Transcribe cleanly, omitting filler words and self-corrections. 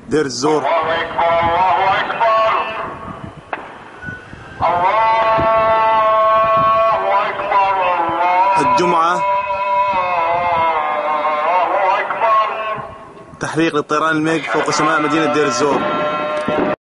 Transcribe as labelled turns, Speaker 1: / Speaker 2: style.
Speaker 1: دير الزور.
Speaker 2: الله أكبر الله أكبر الله أكبر الله
Speaker 1: الجمعة
Speaker 2: أكبر.
Speaker 1: تحريق للطيران الميج فوق سماء مدينة دير الزور.